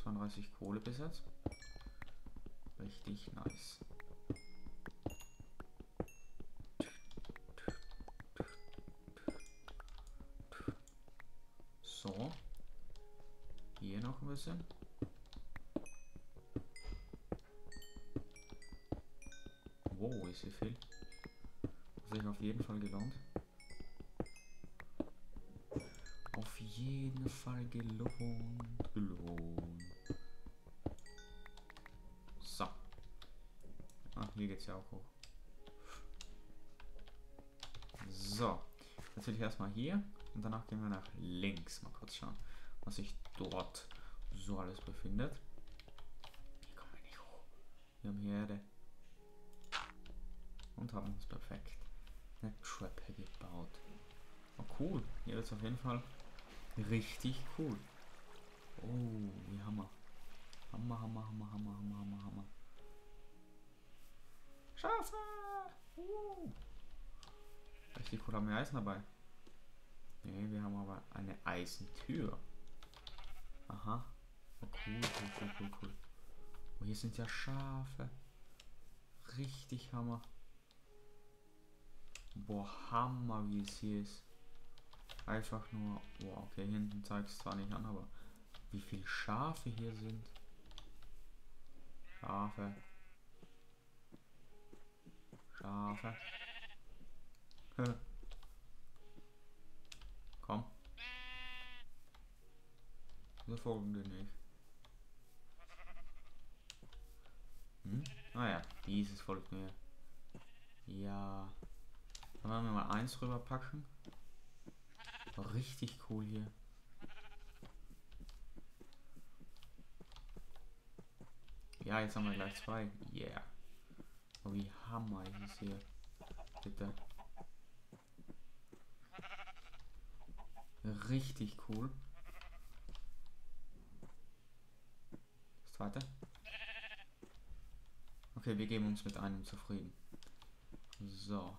32 Kohle bis jetzt. Richtig nice. So. Hier noch ein bisschen. Wow, ist hier viel. Hat sich auf jeden Fall gelohnt. Auf jeden Fall gelohnt. So. Ah, hier geht's ja auch hoch. So. Jetzt will ich erstmal hier und danach gehen wir nach links. Mal kurz schauen, was sich dort so alles befindet. Hier kommen wir nicht hoch. Wir haben hier Erde. Und haben uns perfekt eine Treppe gebaut. Oh cool. Hier wird es auf jeden Fall richtig cool. Oh, wie Hammer. Hammer, Hammer, Hammer, Hammer, Hammer, Hammer, Hammer. Schafe! Richtig cool, haben wir Eisen dabei. Ne, wir haben aber eine Eisentür. Aha. Oh, cool, cool, cool, cool, cool. Oh, hier sind ja Schafe. Richtig Hammer. Boah, Hammer, wie es hier ist. Einfach nur... Boah, okay, hinten zeigt es zwar nicht an, aber wie viele Schafe hier sind. Schafe. Schafe. Komm. Wir folgen dir nicht. Hm? Ah ja, dieses folgt mir. Ja. Dann werden wir mal eins rüberpacken. War richtig cool hier. Ja, jetzt haben wir gleich zwei. Yeah. Oh, wie Hammer ist es hier. Bitte. Richtig cool. Das zweite. Okay, wir geben uns mit einem zufrieden. So.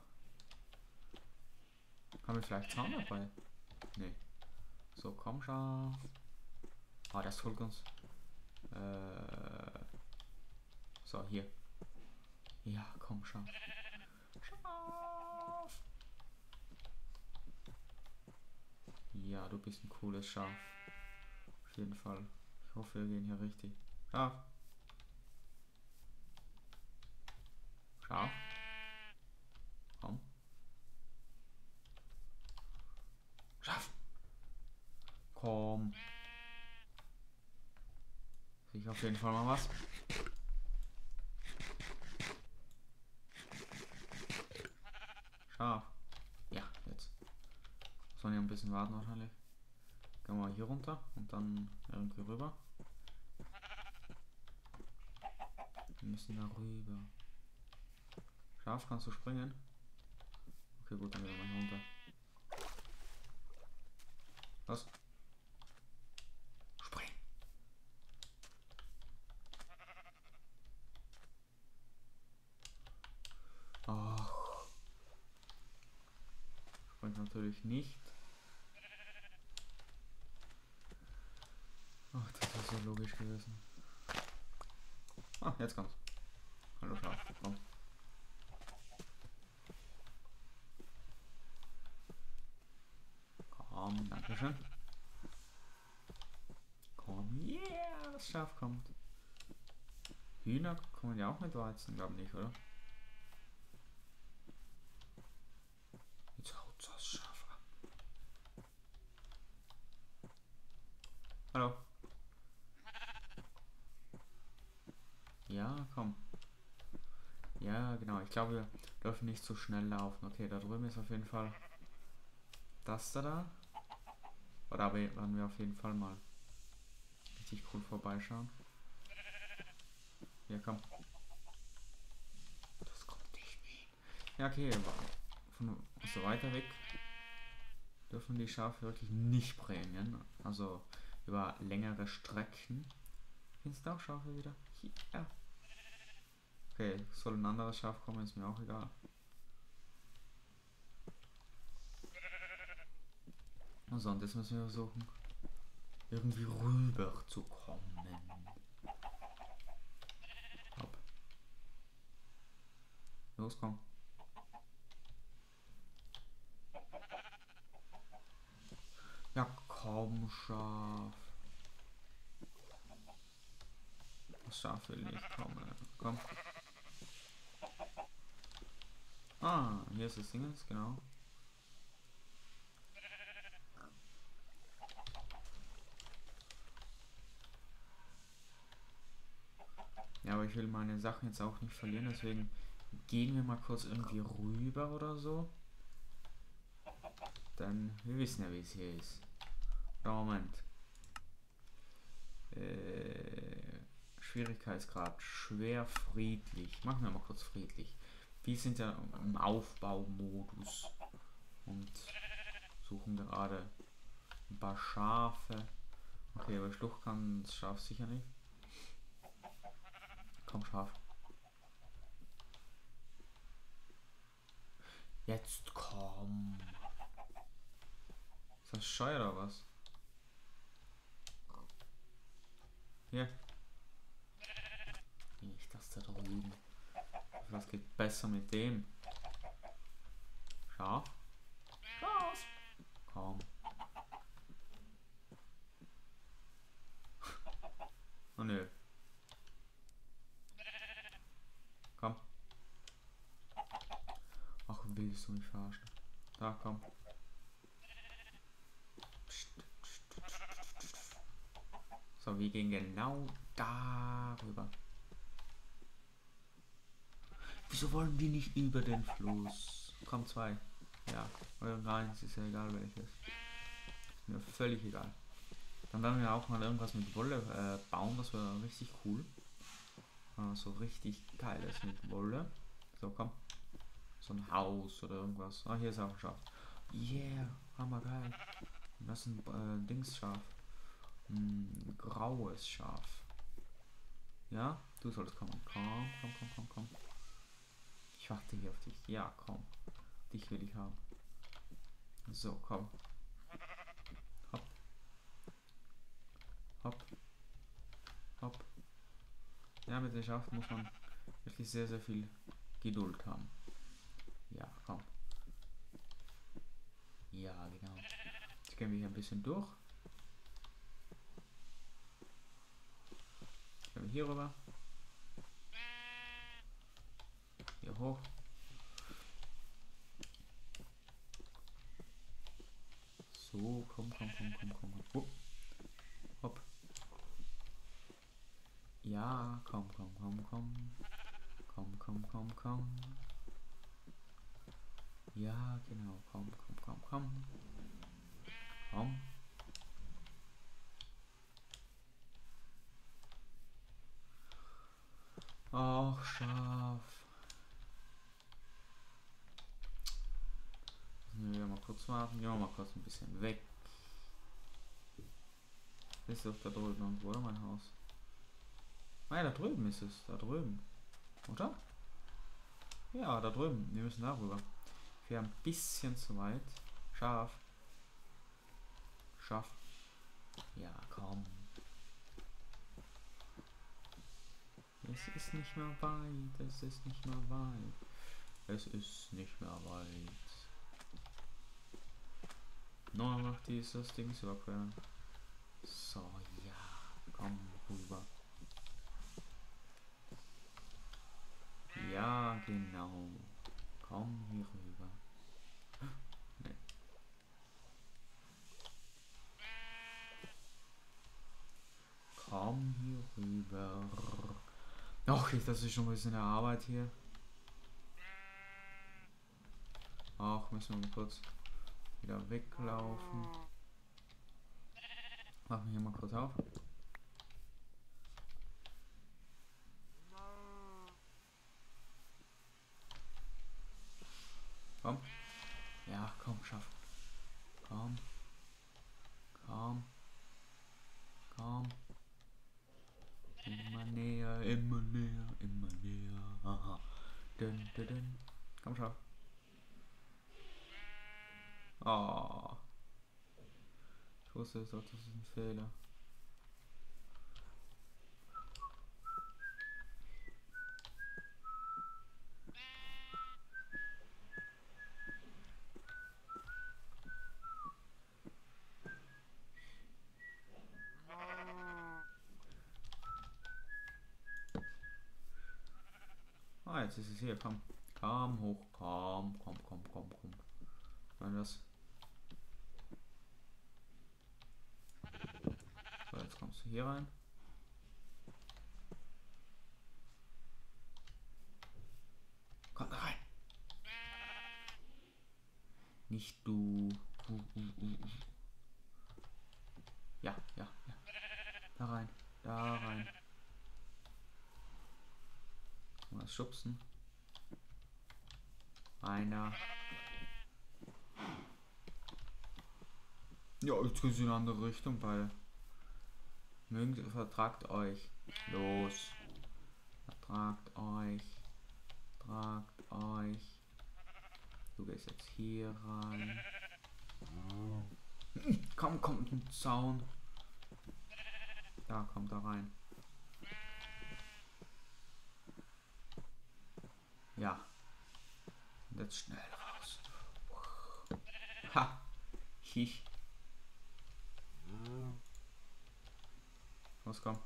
Haben wir vielleicht Zaun dabei? Nee. So, komm Schaf. Ah, das folgt uns. So, hier. Ja, komm Schaf. Schaf. Ja, du bist ein cooles Schaf. Auf jeden Fall. Ich hoffe, wir gehen hier richtig. Schaf. Schaf. Komm. Schaf. Komm. Sehe ich auf jeden Fall mal was. Schaf. Ja, jetzt. Sollen wir ein bisschen warten wahrscheinlich. Gehen wir mal hier runter und dann irgendwie rüber. Wir müssen da rüber. Schaf, kannst du springen? Okay, gut, dann gehen wir mal hier runter. Was? Spring! Ach. Springt natürlich nicht. Ach, das ist so logisch gewesen. Ah, jetzt kommt's. Hallo Schaf, komm. Komm, dankeschön. Komm, yeah, das Schaf kommt. Hühner kommen ja auch mit Weizen, glaube ich nicht, oder? Jetzt haut das Schaf ab. Hallo. Ja, komm. Ja, genau. Ich glaube, wir dürfen nicht so schnell laufen. Okay, da drüben ist auf jeden Fall das da. Oder werden wir auf jeden Fall mal richtig cool vorbeischauen. Ja, komm. Das kommt nicht mehr. Ja, okay, aber von so weiter weg dürfen die Schafe wirklich nicht bringen. Also über längere Strecken. Findest du auch Schafe wieder? Ja. Okay, soll ein anderes Schaf kommen, ist mir auch egal. Also, und das müssen wir versuchen. irgendwie rüber zu kommen. Hopp. Los, komm. Ja, komm, Schaf. Das Schaf will nicht kommen. Komm. Ah, hier ist das Ding, genau. Ja, aber ich will meine Sachen jetzt auch nicht verlieren, deswegen gehen wir mal kurz irgendwie rüber oder so. Denn wir wissen ja, wie es hier ist. Moment. Schwierigkeitsgrad schwer, friedlich. Machen wir mal kurz friedlich. Wir sind ja im Aufbaumodus und suchen gerade ein paar Schafe. Okay, aber Schlucht kann das Schaf sicher nicht. Komm, Schaf. Jetzt komm. Ist das scheu oder was? Hier. Nicht das da drüben. Was geht besser mit dem? Schaf? Schaf! Komm. Oh nö. Komm. Ach, willst du mich verarschen? Da, komm. So, wir gehen genau darüber. Wieso wollen die nicht über den Fluss? Komm, zwei. Ja, oder eins, ist ja egal welches. Mir völlig egal. Dann werden wir auch mal irgendwas mit Wolle bauen, das wäre richtig cool. So richtig geiles mit Wolle. So, komm. So ein Haus oder irgendwas. Ah, hier ist auch ein Schaf. Yeah, hammergeil. Das ist ein Dingsschaf. Ein graues Schaf. Ja, du sollst kommen. Komm, komm, komm, komm, komm. Ich warte hier auf dich. Ja, komm. Dich will ich haben. So, komm. Hopp. Hopp. Hopp. Ja, mit den Schafen muss man wirklich sehr, sehr viel Geduld haben. Ja, komm. Ja, genau. Jetzt gehen wir hier ein bisschen durch. Gehen wir hier rüber. Hier hoch. So, komm, komm, komm, komm, komm. Hopp. Hopp. Ja, komm, komm, komm, komm. Komm, komm, komm, komm. Ja, genau. Komm, komm, komm, komm. Komm. Ach, Schaf. Müssen wir mal kurz warten. Ja, mal kurz ein bisschen weg. Ist doch da drüben irgendwo, oder mein Haus? Ah ja, da drüben ist es. Da drüben. Oder? Ja, da drüben. Wir müssen darüber. Wir ein bisschen zu weit. Schaf. Schaf. Ja, komm. Es ist nicht mehr weit. Es ist nicht mehr weit. Es ist nicht mehr weit. Nur noch dieses Ding zu überqueren. So, ja. Komm rüber. Ja, genau. Komm hier rüber. Nee. Komm hier rüber. Ach, das ist schon ein bisschen eine Arbeit hier. Ach, müssen wir mal kurz wieder weglaufen. Machen wir hier mal kurz auf. Komm. Ja, komm, schaff. Komm. Komm. Komm. Immer näher, immer näher, immer näher. Haha. Dun, dun, dun. Komm, schaff. Oh. wusste es doch, das ist ein Fehler. Ah, jetzt ist es hier, komm. Komm hoch, komm. Nein, das. So, jetzt kommst du hier rein. Komm da rein. Nicht du. Ja. Da rein. Mal schubsen. Einer. Ja, jetzt geht es in eine andere Richtung, weil. Vertragt euch. Los. Vertragt euch. Du gehst jetzt hier rein. Komm, kommt ein Zaun. Da, kommt da rein. Ja. Und jetzt schnell raus. Ha. Hich. Los, komm.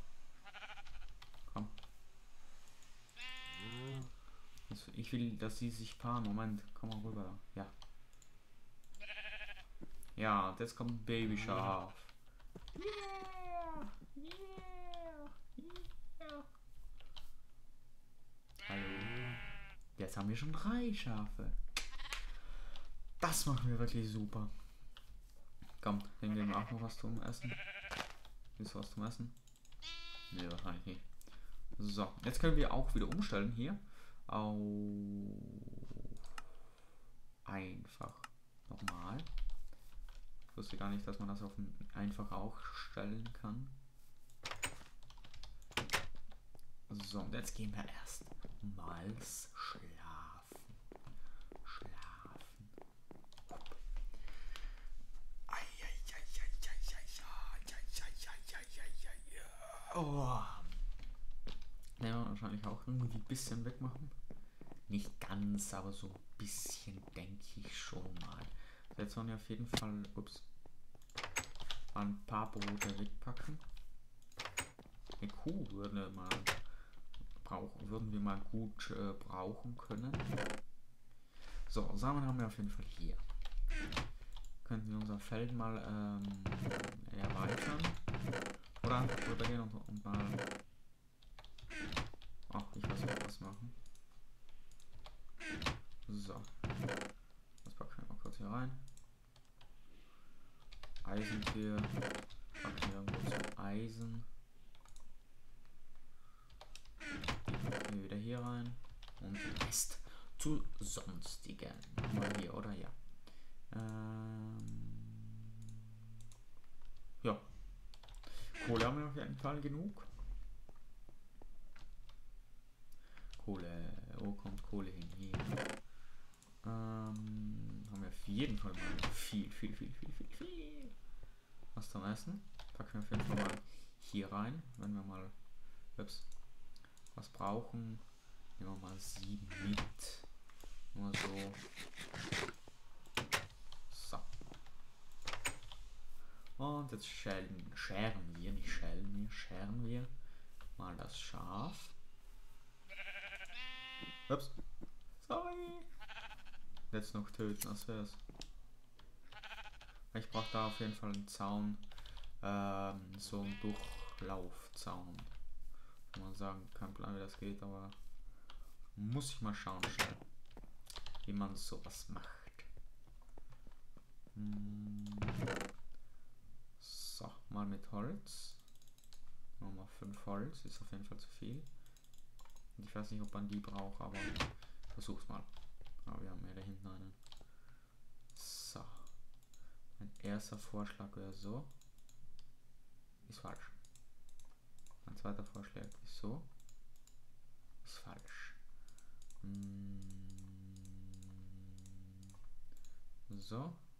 Ich will, dass sie sich paaren. Moment, komm mal rüber. Ja. Ja, und jetzt kommt ein Babyschaf. Yeah. Hallo. Jetzt haben wir schon 3 Schafe. Das machen wir wirklich super. Komm, dann geben wir auch noch was zum Essen. Ist was zum Essen? Ne, wahrscheinlich nicht. So, jetzt können wir auch wieder umstellen hier auf einfach normal. Ich wusste gar nicht, dass man das auf einfach auch stellen kann. So, und jetzt gehen wir erst mal schlafen. Oh. Werden wir wahrscheinlich auch irgendwie ein bisschen wegmachen. Nicht ganz, aber so ein bisschen denke ich schon mal. Jetzt wollen wir auf jeden Fall ein paar Brote wegpacken. Eine Kuh würden wir mal gut brauchen können. So, Samen haben wir auf jeden Fall hier. Könnten wir unser Feld mal erweitern. Oder einfach rübergehen und mal. Ach, ich weiß nicht, was machen. So. Das packen wir mal kurz hier rein. Eisentier. Packen wir irgendwo zum Eisen. Die packen wir wieder hier rein. Und den Rest zu sonstigen. Mal hier, oder? Ja. Ja. Kohle haben wir auf jeden Fall genug. Kohle. Wo kommt Kohle hin? Hier. Haben wir auf jeden Fall mal viel. Was zum Essen? Packen wir auf jeden Fall mal hier rein. Wenn wir mal was brauchen. Nehmen wir mal 7 mit. Nur so. So. Und jetzt scheren wir mal das Schaf. Ups. Sorry. Jetzt noch töten, das wär's. Ich brauche da auf jeden Fall einen Zaun. So einen Durchlaufzaun. Kann man sagen, kein Plan wie das geht, aber muss ich mal schauen schnell, wie man sowas macht. So, mal mit Holz. Nochmal 5 Holz, ist auf jeden Fall zu viel. Ich weiß nicht, ob man die braucht, aber versuch's mal. Aber wir haben ja da hinten einen. So. Mein erster Vorschlag wäre so. Ist falsch. Mein zweiter Vorschlag ist so. Ist falsch. So.